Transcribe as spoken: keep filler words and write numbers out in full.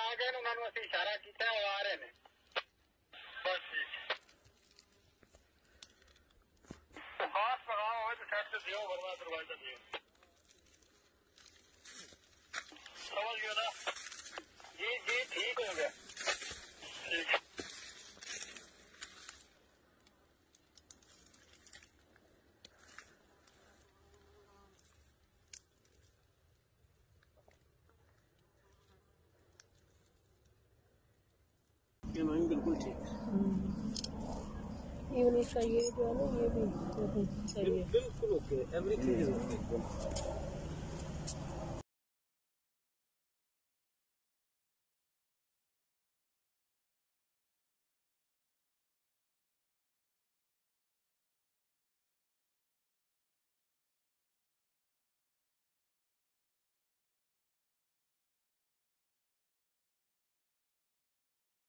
आ गए ने उन्होंने असं इशारा किया वो आ रहे ने बस ठीक खास लगाओ हो तो साइड से दियो वरना दरवाजा दियो समझ गए ना जी जी ठीक हो गया ठीक ये मैम बिल्कुल ठीक है इवन इसका ये जो है ना ये भी सही है बिल्कुल ओके एवरीथिंग इज ओके